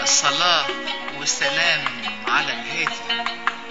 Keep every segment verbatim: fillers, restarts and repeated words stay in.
صلاة وسلام على الهادي.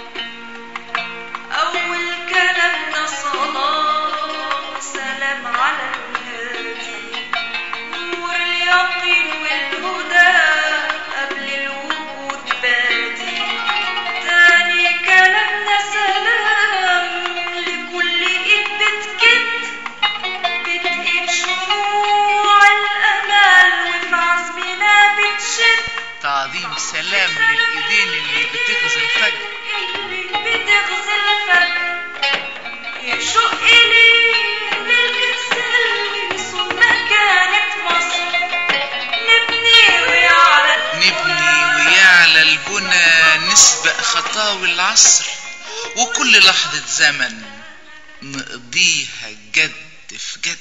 أول كلامنا صلاة وسلام على الهادي، نور اليقين والهدى قبل الوجود بادي. تاني كلامنا سلام لكل ايد بتكد بتقيد شموع الأمل وفي عزمنا بتشد. تعظيم سلام للإيدين اللي بتغزل فجر، اللي بتغزل فجر يشق لي للكسل ثم كانت مصر. نبني ويعلى نبني ويعلى البنى، نسبق خطاوي العصر، وكل لحظة زمن نقضيها جد في جد.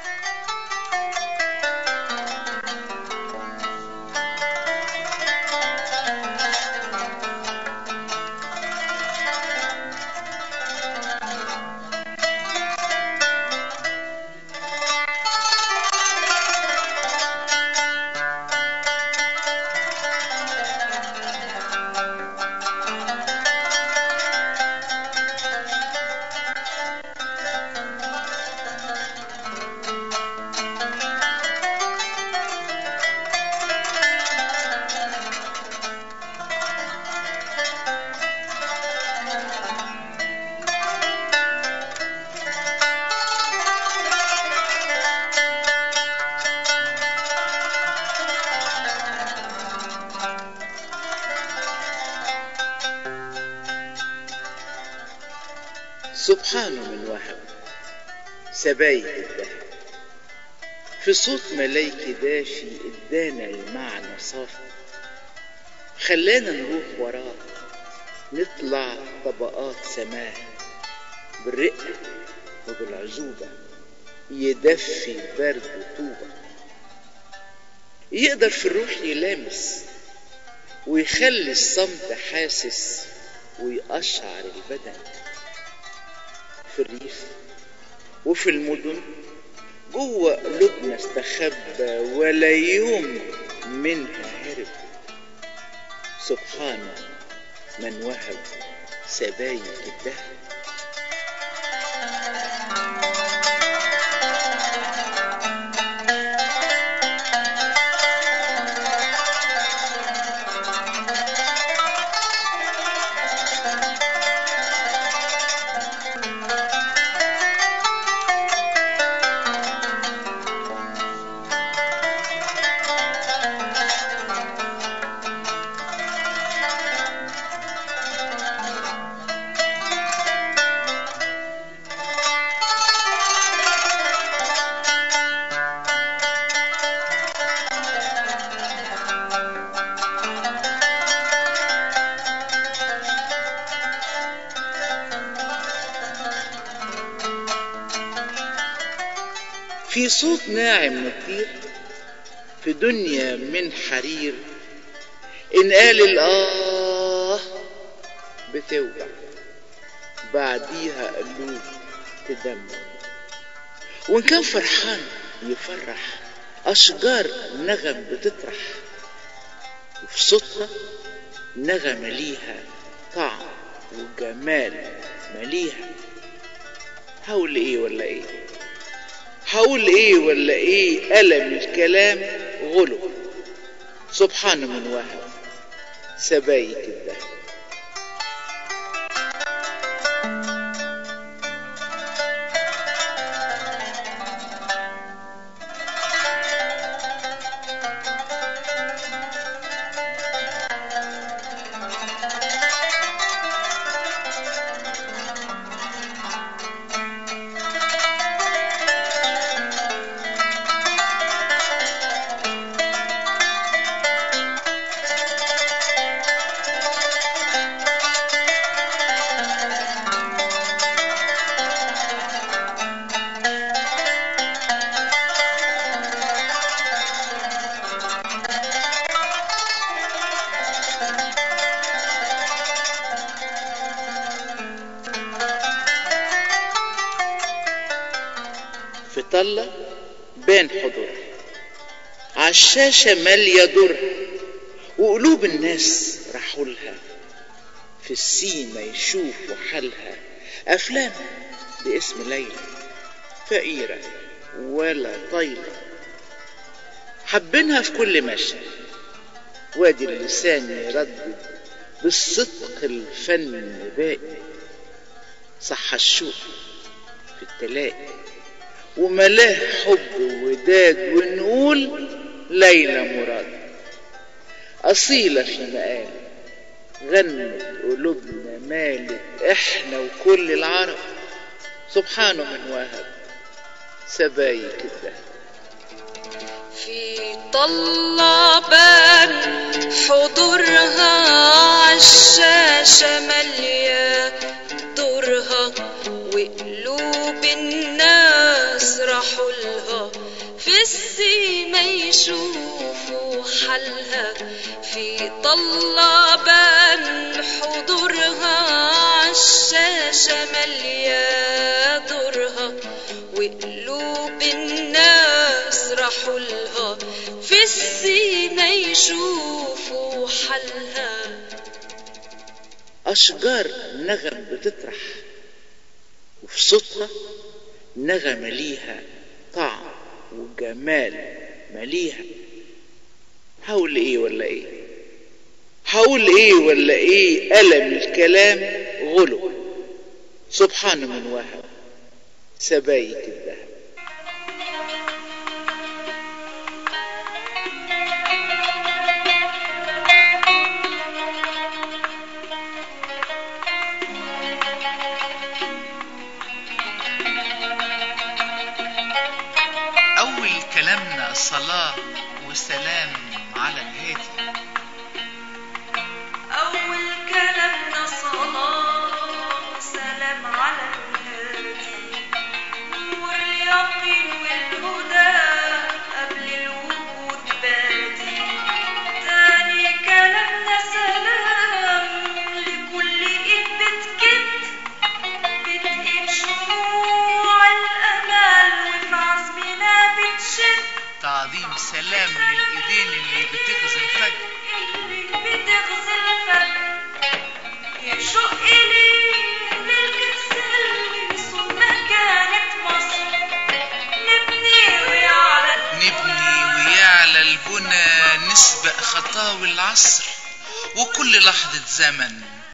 سبحانه من وهب سبايك الذهب، في صوت ملايكي داشي ادانا المعنى صافي، خلانا نروح وراه نطلع طبقات سماه، بالرقة وبالعزوبة يدفي برد طوبة، يقدر في الروح يلامس ويخلي الصمت حاسس ويقشعر البدن. في الريف وفي المدن جوه قلوبنا استخبى ولا يوم منها هرب. سبحانه من وهب سبايك الذهب. في صوت ناعم نطير في دنيا من حرير، إن قال الآه بتوجع بعديها قلوب تدمع، وإن كان فرحان يفرح أشجار نغم بتطرح، وفي صوتها نغمة ليها طعم وجمال مليها. هقول ايه ولا ايه هقول ايه ولا ايه ألم الكلام غلو. سبحان من وهب سبايك الذهب. في طلة بين حضور عالشاشة مالية در، وقلوب الناس راحوا لها في السيما يشوفوا حالها. أفلام باسم ليلى فقيرة ولا طايلة، حبينها في كل مشهد، وادي اللسان يردد بالصدق الفن باقي. صح الشوق في التلاقي وملاه حب وداد، ونقول ليلى مراد أصيلة في مقال غنت قلوبنا مالت احنا وكل العرب. سبحانه من وهب سبايك الدهب. في طلبان حضورها عالشاشة مليا دورها، وقلوب الناس راحوا لها في السيما يشوفوا حالها. في طلبان حضورها عالشاشة مليا دورها، وقلوب الناس راحوا لها في السيما يشوفوا حالها. أشجار نغم بتطرح وفي صوتها نغمة ليها طعم وجمال مليها. هقول ايه ولا ايه، هقول ايه ولا ايه، ألم الكلام غلو. سبحان من وهب سبايك الذهب. أول كلامنا صلاة وسلام على الهادي. أول كلامنا صلاة وسلام على الهادي، نور اليقين والهدى قبل الوجود بادي. تاني كلامنا سلام لكل إيد بتكد بتقيد شموع الأمل وفي عزمنا بتشد. تعظيم سلام للإيدين اللي بتغزي الفجر، اللي بتغزي الفجر يشق لي للكنس اللي ما كانت مصر. نبني ويعلى نبني ويعلى البنى، نسبق خطاوي العصر، وكل لحظة زمن